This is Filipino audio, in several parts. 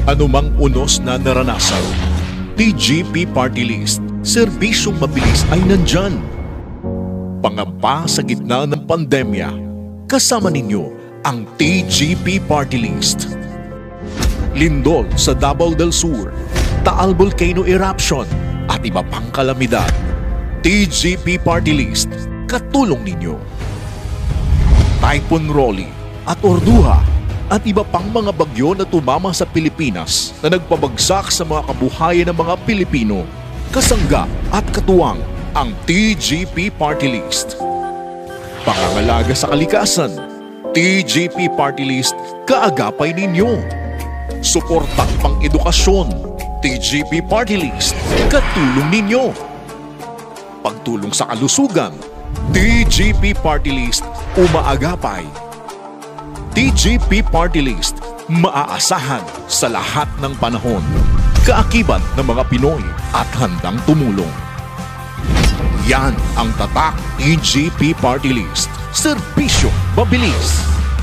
Anumang unos na naranasan, TGP Party List, serbisyong mabilis ay nandyan. Pangamba sa gitna ng pandemya, kasama ninyo ang TGP Party List. Lindol sa Davao del Sur, Taal Volcano Eruption at iba pang kalamidad. TGP Party List, katulong ninyo. Typhoon Rolly at Orduha at iba pang mga bagyo na tumama sa Pilipinas na nagpabagsak sa mga kabuhayan ng mga Pilipino. Kasangga at katuwang ang TGP Party List. Pangangalaga sa kalikasan, TGP Party List, kaagapay ninyo. Suportang pang-edukasyon, TGP Party List, katulong ninyo. Pagtulong sa kalusugan, TGP Party List, umaagapay. TGP Party List, maaasahan sa lahat ng panahon. Kaakibat ng mga Pinoy at handang tumulong. Yan ang tatak TGP Party List. Serbisyo mabilis.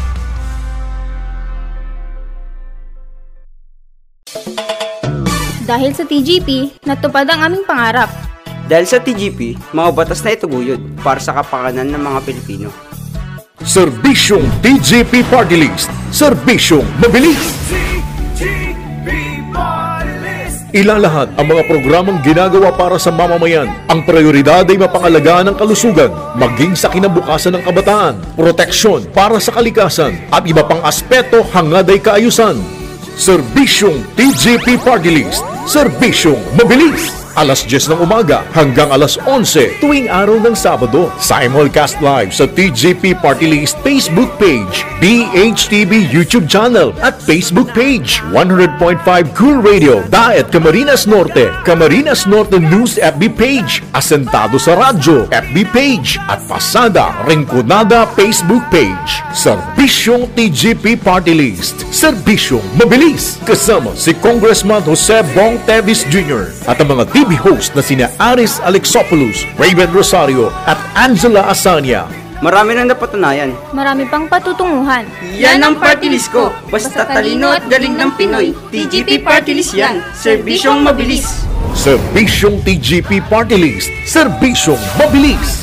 Dahil sa TGP, natupad ang aming pangarap. Dahil sa TGP, mga batas na ituguyod para sa kapakanan ng mga Pilipino. Serbisyong TGP Party List. Serbisyong mabilis. Ilalahad ang mga programang ginagawa para sa mamamayan. Ang prioridad ay mapangalagaan ng kalusugan, maging sa kinabukasan ng kabataan, proteksyon para sa kalikasan, at iba pang aspeto hangad ay kaayusan. Serbisyong TGP Party List. Serbisyong mabilis. Alas 10 ng umaga hanggang alas 11 tuwing araw ng Sabado. Simulcast live sa TGP Party List Facebook page, BHTV YouTube channel at Facebook page. 100.5 Cool Radio, Daet Camarines Norte, Camarines Norte News FB page, Asentado sa Radyo FB page at Pasada Rinconada Facebook page. Serbisyong TGP Party List. Serbisyong mabilis. Kasama si Congressman Jose Bong Tevis Jr. at ang mga TV host na sina Aris Alexopoulos, Raven Rosario at Angela Asania. Marami nang napatunayan. Marami pang patutunguhan. Yan ang party list ko. Basta talino at galing ng Pinoy. TGP Party List yan. Serbisyong mabilis. Serbisyong TGP Party List. Serbisyong mabilis.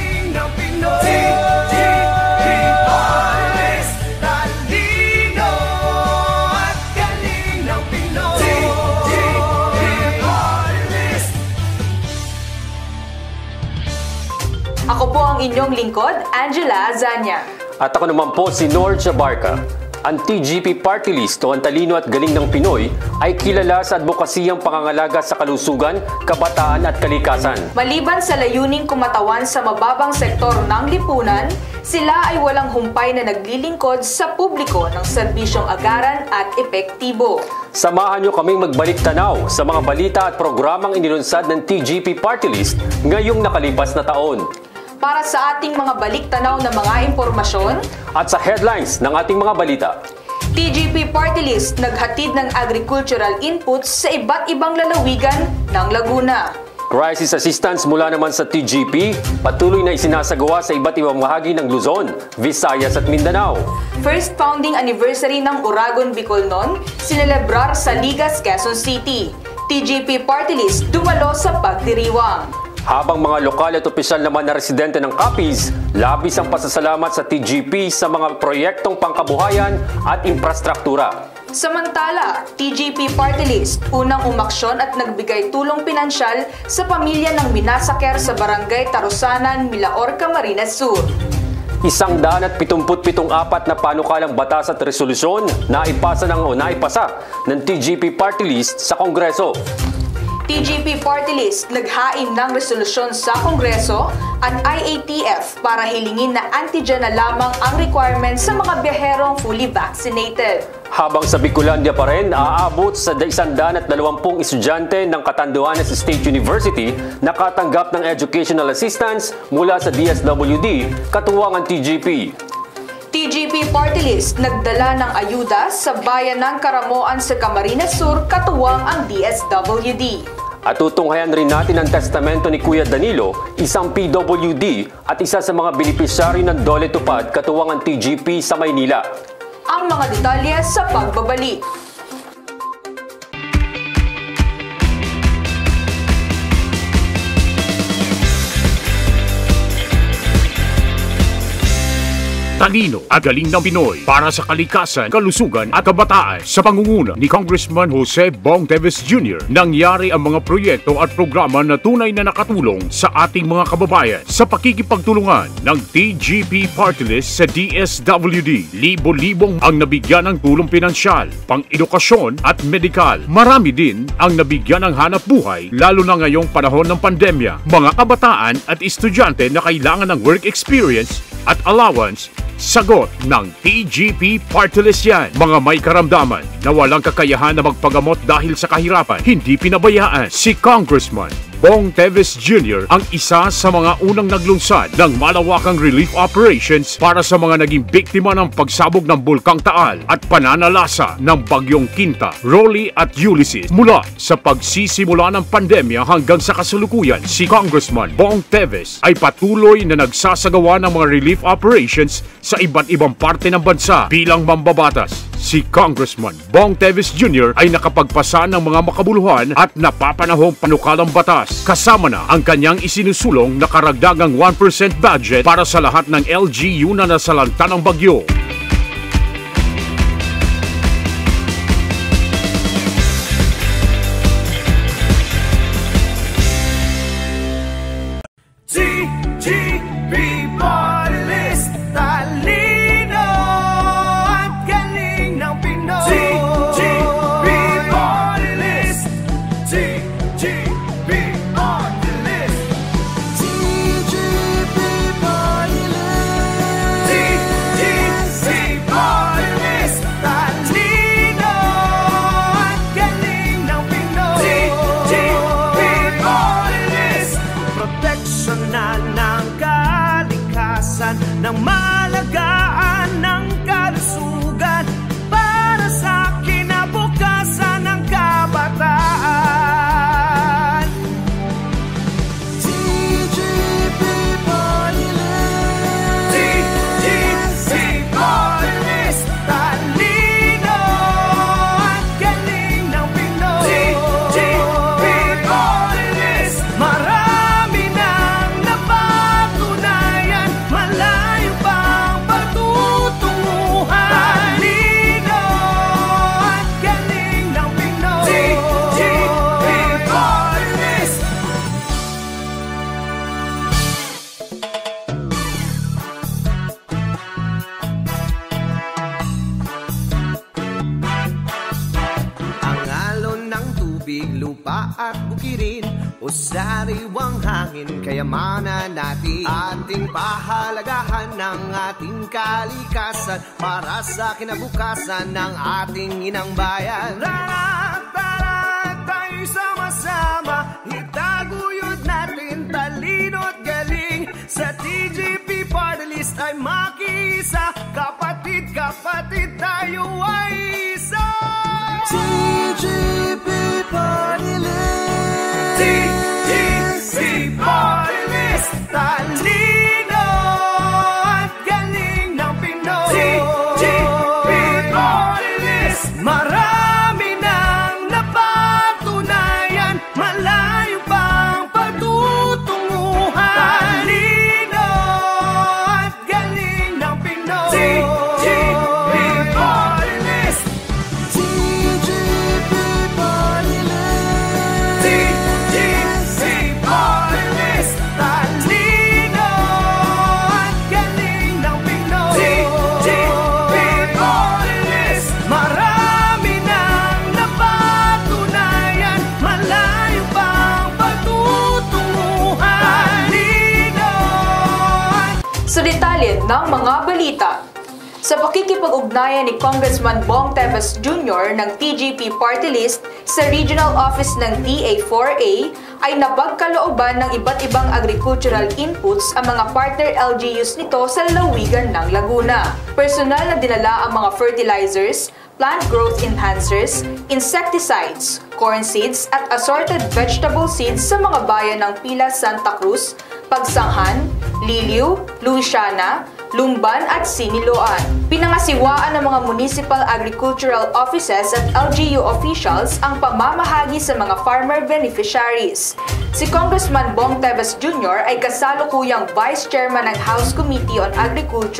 Ako po ang inyong lingkod, Angela Azania. At ako naman po si Nord Jabarca. Ang TGP Party List o ang talino at galing ng Pinoy ay kilala sa advokasiyang pangangalaga sa kalusugan, kabataan at kalikasan. Maliban sa layuning kumatawan sa mababang sektor ng lipunan, sila ay walang humpay na naglilingkod sa publiko ng serbisyong agaran at epektibo. Samahan nyo kaming magbalik tanaw sa mga balita at programang inilunsad ng TGP Party List ngayong nakalipas na taon. Para sa ating mga balik-tanaw na mga impormasyon at sa headlines ng ating mga balita, TGP Party List naghatid ng agricultural inputs sa iba't ibang lalawigan ng Laguna. Crisis assistance mula naman sa TGP, patuloy na isinasagawa sa iba't ibang bahagi ng Luzon, Visayas at Mindanao. First founding anniversary ng Uragon Bicolnon, sinelebrar sa Ligas, Quezon City. TGP Party List dumalo sa pagdiriwang. Habang mga lokal at opisyal naman na residente ng Capiz, labis ang pasasalamat sa TGP sa mga proyektong pangkabuhayan at infrastruktura. Samantala, TGP Party List unang umaksyon at nagbigay tulong pinansyal sa pamilya ng minasaker sa Barangay Tarusanan, Milaor, Camarines Sur. 177 na panukalang batas at resolusyon na naipasa ng TGP Party List sa Kongreso. TGP Party List naghain ng resolusyon sa Kongreso at IATF para hilingin na antigen na lamang ang requirement sa mga biyaherong fully vaccinated. Habang sa Bicolandia pa rin, aabot sa 120 estudyante ng Catanduanes State University nakatanggap ng educational assistance mula sa DSWD, katuwang ang TGP. TGP Party List nagdala ng ayuda sa bayan ng Karamoan sa Camarines Sur, katuwang ang DSWD. At tutunghayan rin natin ang testamento ni Kuya Danilo, isang PWD at isa sa mga benepisyaryo ng Dole Tupad, katuwang ang TGP sa Maynila. Ang mga detalye sa pagbabalik. talino at galing ng Pinoy para sa kalikasan, kalusugan at kabataan. Sa pangunguna ni Congressman Jose Bong Teves Jr., nangyari ang mga proyekto at programa na tunay na nakatulong sa ating mga kababayan. Sa pakikipagtulungan ng TGP Party List sa DSWD, libo-libong ang nabigyan ng tulong pinansyal, pang-edukasyon at medikal. Marami din ang nabigyan ng hanap buhay, lalo na ngayong panahon ng pandemya. Mga kabataan at estudyante na kailangan ng work experience at allowance, sagot ng TGP Party List yan. Mga may karamdaman na walang kakayahan na magpagamot dahil sa kahirapan, hindi pinabayaan. Si Congressman Bong Teves Jr. ang isa sa mga unang naglunsad ng malawakang relief operations para sa mga naging biktima ng pagsabog ng Bulkang Taal at pananalasa ng Bagyong Quinta, Rolly at Ulysses. Mula sa pagsisimula ng pandemya hanggang sa kasalukuyan, si Congressman Bong Teves ay patuloy na nagsasagawa ng mga relief operations sa iba't ibang parte ng bansa. Bilang mambabatas, si Congressman Bong Teves Jr. ay nakapagpasa ng mga makabuluhan at napapanahong panukalang batas. Kasama na ang kanyang isinusulong na karagdagang 1% budget para sa lahat ng LGU na nasalanta ng bagyo. TGP Party List, talino at galing ng Pinoy. TGP Party List, TGP Party List, TGP Party List, TGP Party List, talino at galing ng Pinoy. TGP Party List, proteksyonan ng kalikasan, ng malagaan ng kalusugan para sa kinabukasan ng kabataan. TGP Party List, TGP Party List, talino at galing ng Pinoy. TGP Party List, marami nang napatunayan, malayo pang patutunguhan. Talino at galing ng Pinoy. TGP Party List. Ang alon ng tubig, lupa at bukirin, o sariwang hangin, kayamanan natin. Ating pahalagahan ng ating kalikasan para sa kinabukasan ng ating inang bayan. Tara, tayo sama-sama, itaguyod natin talino at galing. Sa TGP Party List ay makisa, kapatid tayo ay isa. TGP Party List, TGP Party List, talino at galing ng Pinoy. TGP Party List, marami nang napatunayan, malayo pang patutunguhan. Talino at galing ng Pinoy. TGP Party List, TGP Party List, TGP Party List, talino at galing ng Pinoy. TGP Party List, marami nang napatunayan, malayo pang patutunguhan. Talino at Sa detalye ng mga balita, sa pakikipag-ugnayan ni Congressman Bong Teves Jr. ng TGP Party List sa Regional Office ng TA4A ay napagkalooban ng iba't ibang agricultural inputs ang mga partner LGUs nito sa lalawigan ng Laguna. Personal na dinala ang mga fertilizers, plant growth enhancers, insecticides, corn seeds at assorted vegetable seeds sa mga bayan ng Pilas, Santa Cruz, Pagsanghan, Liliw, Luisiana, Lumban at Siniloan. Pinangasiwaan ng mga municipal agricultural offices at LGU officials ang pamamahagi sa mga farmer beneficiaries. Si Congressman Bong Teves Jr. ay kasalukuyang Vice Chairman ng House Committee on Agriculture,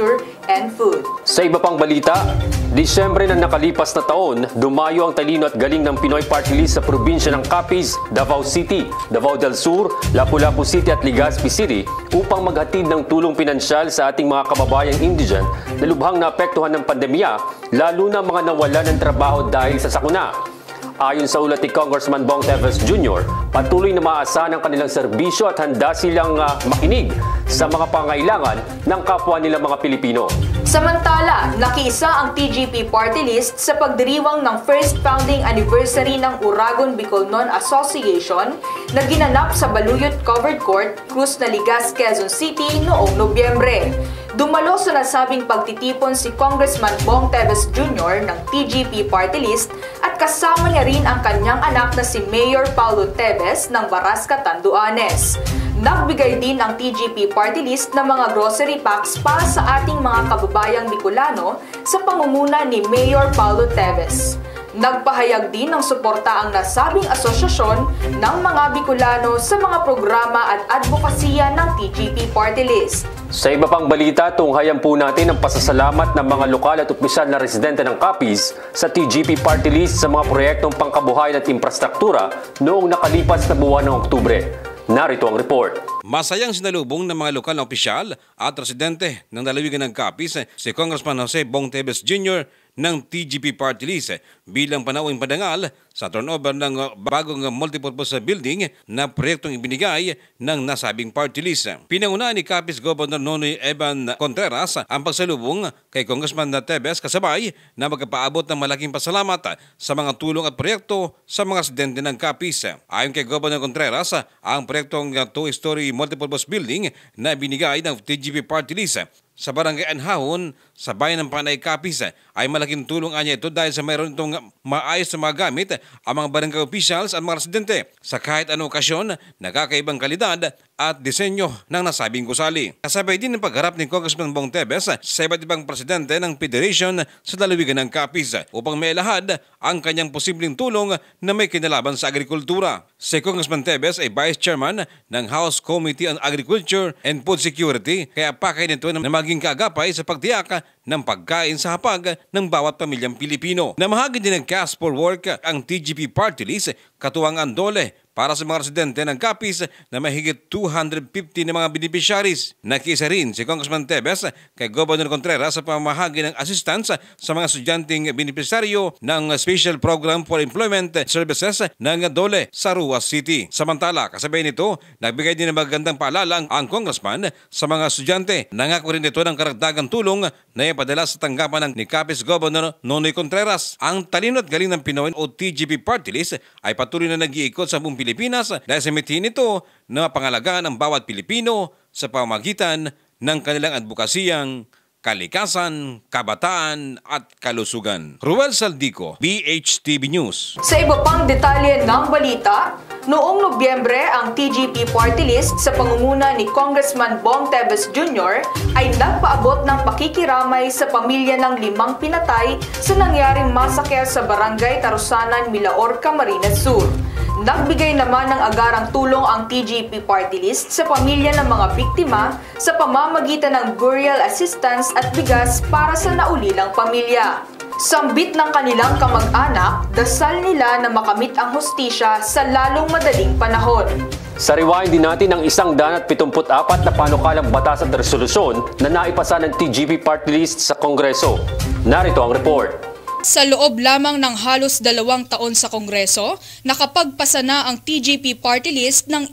and food. Sa iba pang balita, Disyembre ng nakalipas na taon, dumayo ang talino at galing ng Pinoy Party List sa probinsya ng Capiz, Davao City, Davao del Sur, Lapu-Lapu City at Legazpi City upang maghatid ng tulong pinansyal sa ating mga kababayang indigent na lubhang naapektuhan ng pandemya, lalo na mga nawalan ng trabaho dahil sa sakuna. Ayon sa ulat ni Congressman Bong Teves Jr., patuloy na maaasahan ang kanilang serbisyo at handa silang makinig sa mga pangailangan ng kapwa nilang mga Pilipino. Samantala, nakiisa ang TGP Party List sa pagdiriwang ng first founding anniversary ng Uragon Bicolnon Association na ginanap sa Baluyot Covered Court, Cruz Naligas, Quezon City noong Nobyembre. Dumalo sa nasabing pagtitipon si Congressman Bong Teves Jr. ng TGP Party List at kasama niya rin ang kanyang anak na si Mayor Paulo Teves ng Barasca, Tanduanes. Nagbigay din ang TGP Party List ng mga grocery packs para sa ating mga kababayang Bicolano sa pangunguna ni Mayor Paulo Teves. Nagpahayag din ng suporta ang nasabing asosyasyon ng mga Bicolano sa mga programa at advokasya ng TGP Party List. Sa iba pang balita, tunghayan po natin ang pasasalamat ng mga lokal at opisyal na residente ng Capiz sa TGP Party List sa mga proyektong pangkabuhayan at infrastruktura noong nakalipas na buwan ng Oktubre. Narito ang report. Masayang sinalubong ng mga lokal na opisyal at residente ng lalawigan ng Capiz si Congressman Jose Bong Teves Jr. ng TGP Party List bilang panauhing padangal sa turnover ng bagong multipurpose building na proyektong ibinigay ng nasabing party list. Pinangunahan ni Capiz Governor Nonoy Evan Contreras ang pagsalubong kay Congressman Teves kasabay na magpaabot ng malaking pasalamat sa mga tulong at proyekto sa mga residente ng Capiz. Ayon kay Governor Contreras, ang proyektong two-story multipurpose building na ibinigay ng TGP Party List sa Barangay Anhahon sa bayan ng Panay, Capiz ay malaking tulong anya ito dahil sa mayroon itong maayos na magamit ang mga barangay officials at mga residente sa kahit anong okasyon na kakaibang kalidad at disenyo ng nasabing gusali. Kasabay din ang pagharap ni Congressman Bong Teves sa iba't ibang presidente ng Federation sa lalawigan ng Capiz upang mailahad ang kanyang posibleng tulong na may kinalaban sa agrikultura. Si Congressman Teves ay Vice Chairman ng House Committee on Agriculture and Food Security kaya pakay nito na maging kaagapay sa pagtiyak ng pagkain sa hapag ng bawat pamilyang Pilipino. Namahagi din ng Cash for Work ang TGP Party List katuwang ang DOLE para sa mga residente ng Capiz na mahigit 250 na mga beneficiaries. Nakiisa rin si Congressman Teves kay Governor Contreras sa pamahagi ng assistance sa mga estudyanteng beneficiaryo ng Special Program for Employment Services ng DOLE sa Ruas City. Samantala, kasabay nito, nagbigay din ng magandang paalala ang Congressman sa mga estudyante. Nangako rin ito ng karagdagang tulong na ipadala sa tanggapan ng Capiz Governor Nonoy Contreras. Ang talino at galing ng Pinoy o TGP Party List ay patuloy na nag-iikot sa buong Pilipinas dahil sa mithin ito na pangalagaan ng bawat Pilipino sa pamamagitan ng kanilang advokasiyang kalikasan, kabataan at kalusugan. Ruel Saldico, BHTV News. Sa iba pang detalye ng balita, noong Nobyembre ang TGP Party List sa pangunguna ni Congressman Bong Teves Jr. ay nagpaabot ng pakikiramay sa pamilya ng 5 pinatay sa nangyaring massacre sa Barangay Tarusanan, Milaor, Camarines Sur. Nagbigay naman ng agarang tulong ang TGP Party List sa pamilya ng mga biktima sa pamamagitan ng burial assistance at bigas para sa naulilang pamilya. Sambit ng kanilang kamag-anak, dasal nila na makamit ang hustisya sa lalong madaling panahon. Sariwain din natin ang 174 na panukalang batas at resolusyon na naipasa ng TGP Party List sa Kongreso. Narito ang report. Sa loob lamang ng halos 2 taon sa Kongreso, nakapagpasa na ang TGP Party List ng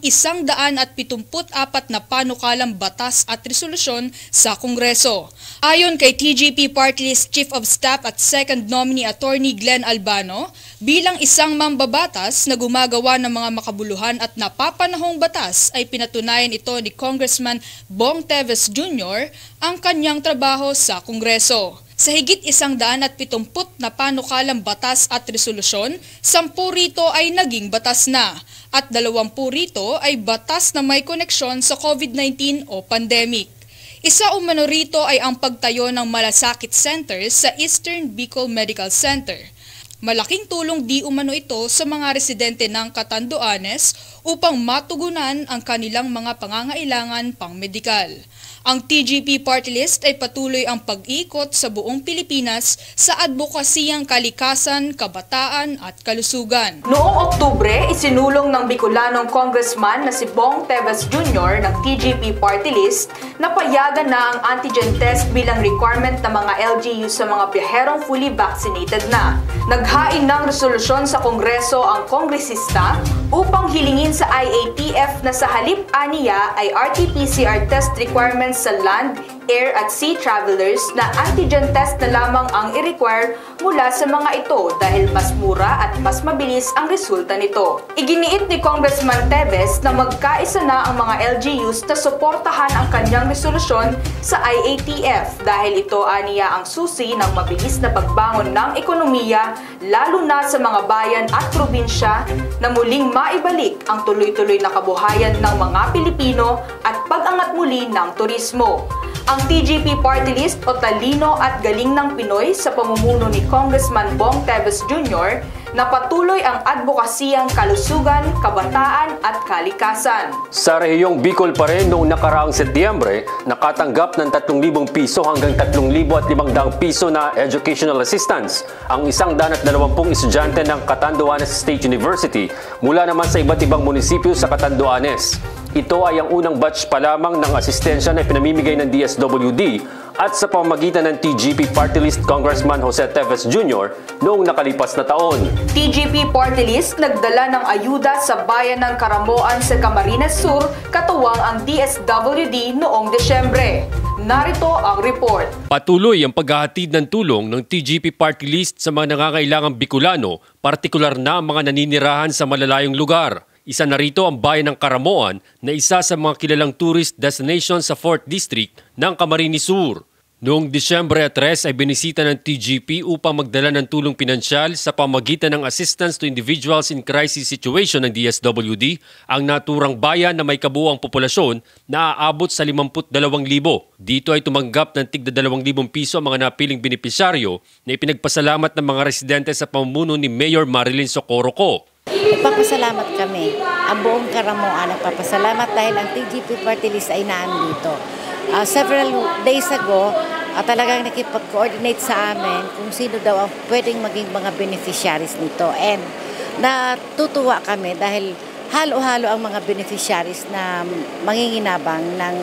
174 na panukalang batas at resolusyon sa Kongreso. Ayon kay TGP Party List Chief of Staff at Second Nominee Attorney Glenn Albano, bilang isang mambabatas na gumagawa ng mga makabuluhan at napapanahong batas ay pinatunayan ito ni Congressman Bong Teves Jr. ang kanyang trabaho sa Kongreso. Sa higit 170 na panukalang batas at resolusyon, 10 rito ay naging batas na at 20 rito ay batas na may koneksyon sa COVID-19 o pandemic. Isa umano rito ay ang pagtayo ng malasakit center sa Eastern Bicol Medical Center. Malaking tulong di umano ito sa mga residente ng Catanduanes upang matugunan ang kanilang mga pangangailangan pangmedikal. Ang TGP Party List ay patuloy ang pag-ikot sa buong Pilipinas sa advokasiyang kalikasan, kabataan at kalusugan. Noong Oktubre, isinulong ng Bicolanong Congressman na si Bong Teves Jr. ng TGP Party List na payagan na ang antigen test bilang requirement ng mga LGU sa mga biyaherong fully vaccinated na. Naghain ng resolusyon sa Kongreso ang kongresista upang hilingin sa IATF na sa halip aniya ay RT-PCR test requirements sa land, air at sea travelers na antigen test na lamang ang i-require mula sa mga ito dahil mas mura at mas mabilis ang resulta nito. Iginiit ni Congressman Teves na magkaisa na ang mga LGUs na suportahan ang kanyang resolusyon sa IATF dahil ito aniya ang susi ng mabilis na pagbangon ng ekonomiya lalo na sa mga bayan at probinsya na muling maibalik ang tuloy-tuloy na kabuhayan ng mga Pilipino at pag-angat muli ng turismo. Ang TGP Party List o Talino at Galing ng Pinoy sa pamumuno ni Congressman Bong Teves Jr. na patuloy ang advokasiyang kalusugan, kabataan at kalikasan. Sa rehiyong Bicol pa rin noong nakaraang Setyembre, nakatanggap ng 3,000 piso hanggang 3,500 piso na educational assistance ang 120 estudyante ng Catanduanes State University mula naman sa iba't ibang munisipyo sa Catanduanes. Ito ay ang unang batch pa lamang ng asistensya na pinamimigay ng DSWD at sa pamamagitan ng TGP Party List Congressman Jose Teves Jr. noong nakalipas na taon. TGP Party List nagdala ng ayuda sa bayan ng Caramoan sa Camarines Sur katuwang ang DSWD noong Desyembre. Narito ang report. Patuloy ang paghahatid ng tulong ng TGP Party List sa mga nangangailangang Bicolano, partikular na ang mga naninirahan sa malalayong lugar. Isa na rito ang bayan ng Caramoan na isa sa mga kilalang tourist destination sa 4th District ng Camarines Sur. Noong Disyembre 3 ay binisita ng TGP upang magdala ng tulong pinansyal sa pamamagitan ng Assistance to Individuals in Crisis Situation ng DSWD ang naturang bayan na may kabuuang populasyon na aabot sa 52,000. Dito ay tumanggap ng tigda 2,000 piso ang mga napiling benepisyaryo na ipinagpasalamat ng mga residente sa pamumuno ni Mayor Marilyn Socorro. Nagpapasalamat kami. Ang buong Caramoan nagpapasalamat dahil ang TGP Party List ay naandito. Several days ago, talagang nakipag-coordinate sa amin kung sino daw ang pwedeng maging mga beneficiaries nito. And natutuwa kami dahil halo-halo ang mga beneficiaries na manginginabang ng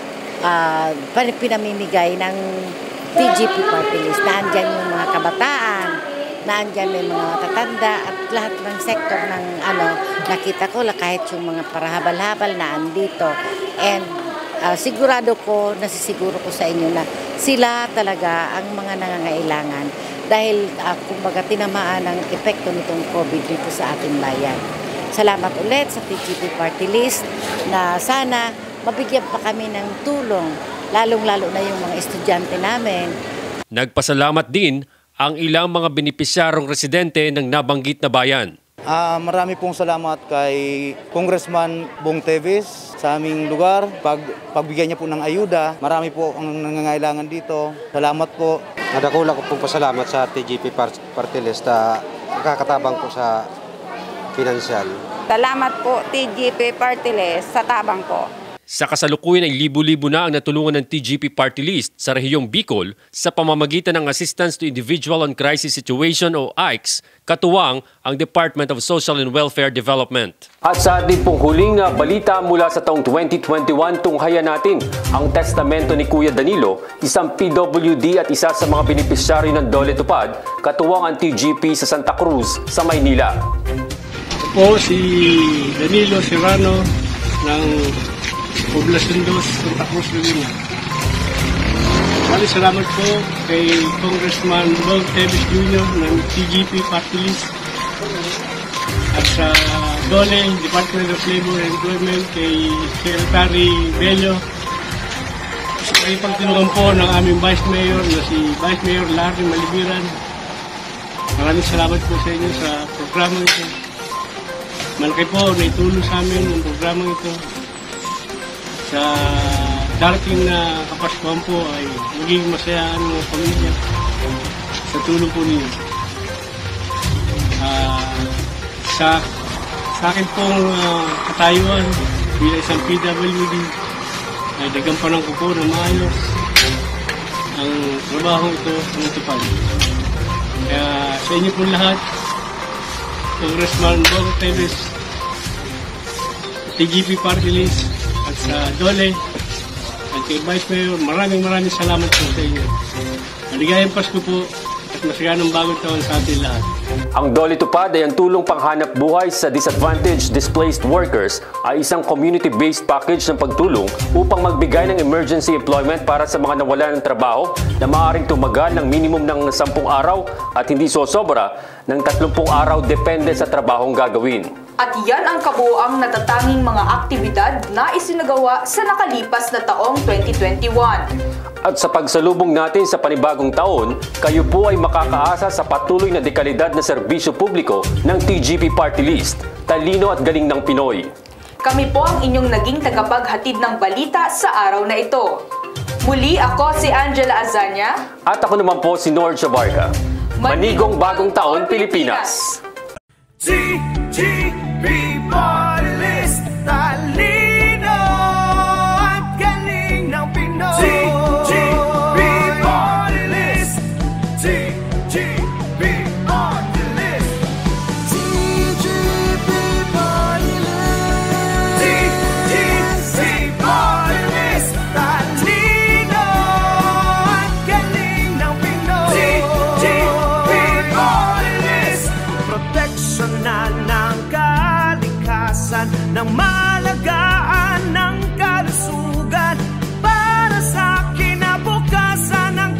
pinamimigay ng TGP Party List. Naandyan yung mga kabataan, naandyan may mga matatanda at lahat ng sektor ng nakita ko, kahit yung mga parahabal-habal na andito. And sigurado ko, nasisiguro ko sa inyo na sila talaga ang mga nangangailangan dahil kumbaga tinamaan ang epekto nitong COVID dito sa ating bayan. Salamat ulit sa TGP Party List na sana mabigyan pa kami ng tulong, lalong-lalo na yung mga estudyante namin. Nagpasalamat din ang ilang mga benepisyarong residente ng nabanggit na bayan. Marami pong salamat kay Congressman Bong Teves sa aming lugar. Pagbigyan niya po ng ayuda, marami po ang nangangailangan dito. Salamat po. Nadakula ko pong pasalamat sa TGP Party List na nakakatabang po sa pinansyal. Salamat po TGP Party List sa tabang po. Sa kasalukuyan ay libo-libo na ang natulungan ng TGP Party List sa rehiyong Bicol sa pamamagitan ng Assistance to Individual on Crisis Situation o AICS, katuwang ang Department of Social and Welfare Development. At sa ating pong huling balita mula sa taong 2021, tunghayan natin ang testamento ni Kuya Danilo, isang PWD at isa sa mga benepisyaryo ng Dole Tupad, katuwang ang TGP sa Santa Cruz sa Maynila. Po si Danilo Serrano ng Poblacion 2, Santa Cruz, Laguna. Salamat po kay Congressman Bong Teves Jr. ng TGP Party List at sa DOLE, Department of Labor and Employment, kay Secretary Bello. Sa pagtulungan po ng aming Vice Mayor na si Vice Mayor Larry Malibiran. Maraming salamat po sa inyo sa programa ito. Malaki po na itulong sa amin ang programa ito. Sa darating na Kapaskuhan po ay maging masaya ang mga pamilya sa tulong po ninyo. Sa akin pong katayuan bilang isang PWD, ay nagampanan ko po na maayos ang trabaho ito natupad. Kaya sa inyo po lahat, Congressman Bong Teves, TGP Party List, at sa Dole, at kay Vice Mayor, maraming salamat po sa inyo. Maligayang Pasko po at masaganang bagong taon sa atin lahat. Ang Dole Tupad ay ang tulong panghanap buhay sa disadvantaged displaced workers ay isang community-based package ng pagtulong upang magbigay ng emergency employment para sa mga nawalan ng trabaho na maaaring tumagal ng minimum ng 10 araw at hindi sosobra ng 30 araw depende sa trabahong gagawin. At yan ang kabuuang natatanging mga aktibidad na isinagawa sa nakalipas na taong 2021. At sa pagsalubong natin sa panibagong taon, kayo po ay makakaasa sa patuloy na dekalidad na serbisyo publiko ng TGP Party List, talino at galing ng Pinoy. Kami po ang inyong naging tagapaghatid ng balita sa araw na ito. Muli ako si Angela Azania. At ako naman po si Nord Chabarca. Manigong Bagong Taon, Pilipinas! TGP Party List, talino at galing ng Pinoy. TGP Party List, TGP Party List, TGP Party List, TGP Party List, talino at galing ng Pinoy. TGP Party List, proteksyonan ng kalikasan, ng malagaan ng kalusugan para sa kinabukasan ng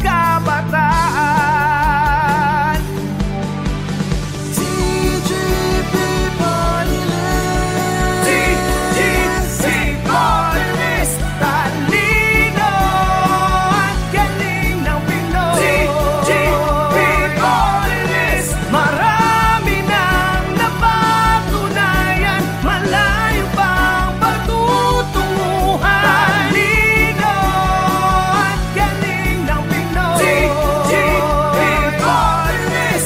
kabataan. TGP Party List, TGP Party List, talino at galing ng Pinoy. TGP Party List, marami nang napatunayan, malayo pang patutunguhan. Talino at galing ng Pinoy. TGP Party List.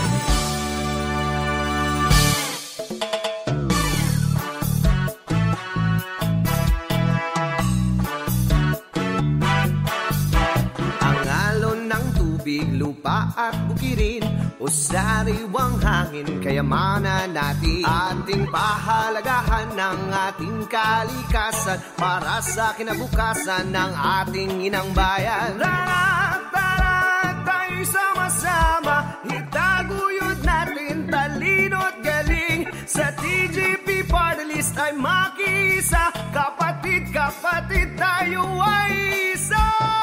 Ang alon ng tubig, lupa at bukirin, o sariwang hangin, kayamanan natin. Ating pahalagahan ng ating kalikasan para sa kinabukasan ng ating inang bayan. Tara, tayo sama-sama, itaguyod natin talino at galing. Sa TGP Party List ay makisa, kapatid tayo ay isa.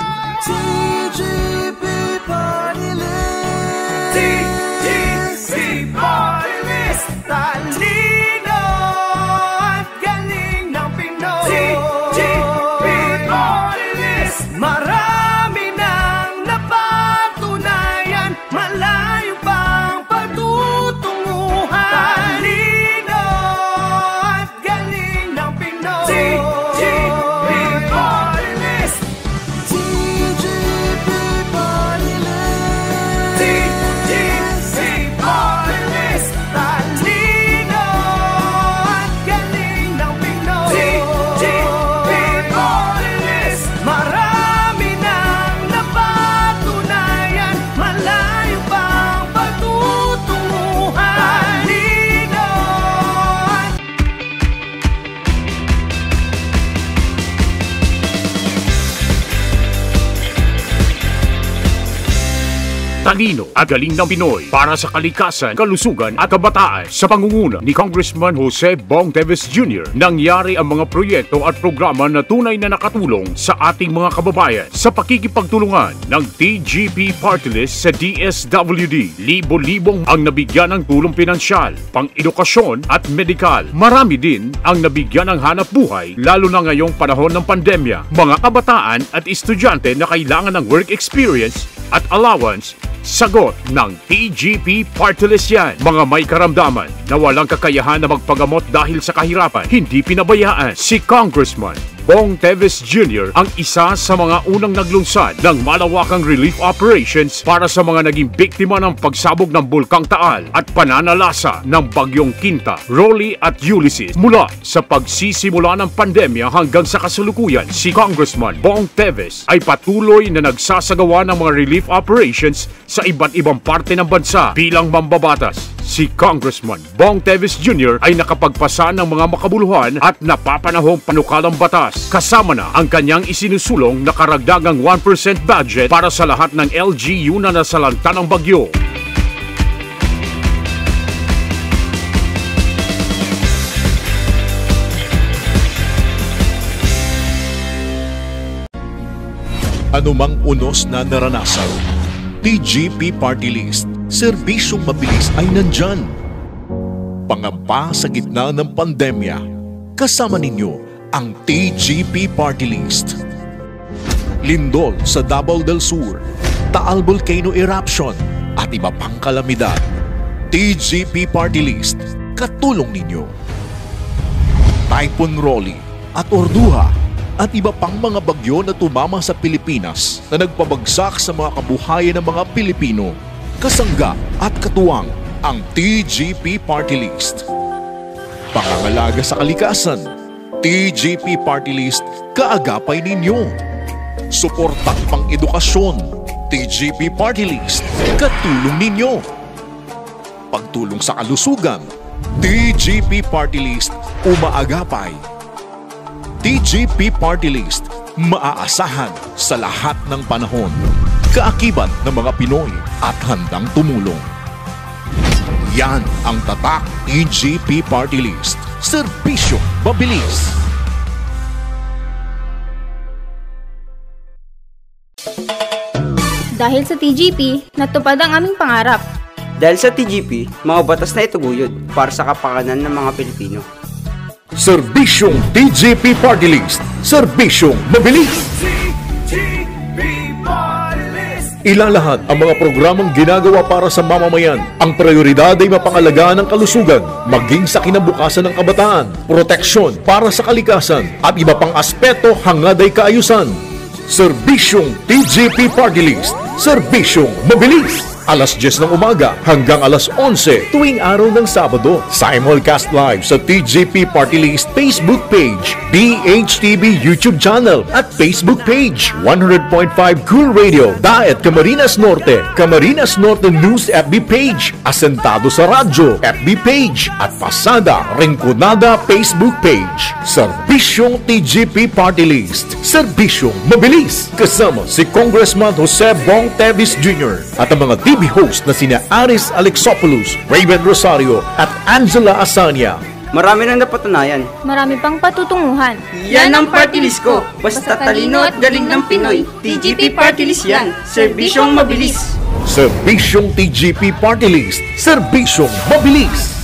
TGP Party List, TGP Party List, talino at galing ng Pinoy. TGP Party List, marami nang napatunayan, malayo pang patutunguhan. Talino at galing ng Pinoy. TGP Party List, TGP Party List, TGP Party List, talino at galing ng Pinoy. TGP Party List, marami nang napatunayan, malayo pang patutunguhan. Talino at Talino at galing ng Pinoy para sa kalikasan, kalusugan at kabataan. Sa pangunguna ni Congressman Jose Bong Teves Jr., nangyari ang mga proyekto at programa na tunay na nakatulong sa ating mga kababayan. Sa pakikipagtulungan ng TGP Party List sa DSWD, libo-libong ang nabigyan ng tulong pinansyal, pang-edukasyon at medikal. Marami din ang nabigyan ng hanap buhay, lalo na ngayong panahon ng pandemya. Mga kabataan at estudyante na kailangan ng work experience at allowance, sagot ng TGP Party List yan. Mga may karamdaman na walang kakayahan na magpagamot dahil sa kahirapan, hindi pinabayaan. Si Congressman Bong Teves Jr. ang isa sa mga unang naglunsad ng malawakang relief operations para sa mga naging biktima ng pagsabog ng Bulkang Taal at pananalasa ng Bagyong Quinta, Rolly at Ulysses. Mula sa pagsisimula ng pandemya hanggang sa kasalukuyan, si Congressman Bong Teves ay patuloy na nagsasagawa ng mga relief operations sa iba't ibang parte ng bansa bilang mambabatas. Si Congressman Bong Teves Jr. ay nakapagpasa ng mga makabuluhan at napapanahong panukalang batas. Kasama na ang kanyang isinusulong na karagdagang 1% budget para sa lahat ng LGU na nasalanta ng bagyo. Anumang unos na naranasan, TGP Party List, serbisyong mabilis ay nandyan. Pangamba sa gitna ng pandemya, kasama ninyo ang TGP Party List. Lindol sa Davao del Sur, Taal Volcano Eruption at iba pang kalamidad. TGP Party List, katulong ninyo. Typhoon Rolly at Orduha at iba pang mga bagyo na tumama sa Pilipinas na nagpabagsak sa mga kabuhayan ng mga Pilipino. Kasangga at katuwang ang TGP Party List. Pangangalaga sa kalikasan, TGP Party List, kaagapay ninyo. Suportang pang-edukasyon, TGP Party List, katulong ninyo. Pagtulong sa kalusugan, TGP Party List, umaagapay. TGP Party List, maaasahan sa lahat ng panahon. Kaakibat ng mga Pinoy at handang tumulong. Yan ang tatak TGP Party List. Serbisyo mabilis. Dahil sa TGP, natupad ang aming pangarap. Dahil sa TGP, mga batas na ituguyod para sa kapakanan ng mga Pilipino. Serbisyong TGP Party List. Serbisyong mabilis. Ilalahat ang mga programang ginagawa para sa mamamayan. Ang prioridad ay mapangalagaan ng kalusugan, maging sa kinabukasan ng kabataan, proteksyon para sa kalikasan, at iba pang aspeto hangad ay kaayusan. Serbisyong TGP Party List. Serbisyong mabilis. Alas 10 ng umaga hanggang alas 11 tuwing araw ng Sabado. Simulcast live sa TGP Party List Facebook page, BHTV YouTube channel at Facebook page. 100.5 Cool Radio, Daet Camarines Norte, Camarines Norte News FB page, Asentado sa Radyo FB page at Pasada Rinconada Facebook page. Serbisyong TGP Party List. Serbisyong mabilis. Kasama si Congressman Jose Bong Teves Jr. at ang mga TV host na sina Aris Alexopoulos, Raven Rosario at Angela Asanya. Marami nang napatunayan. Marami pang patutunguhan. Yan ang party list ko. Basta talino at galing ng Pinoy. TGP Party List yan. Serbisyong mabilis. Serbisyong TGP Party List. Serbisyong mabilis.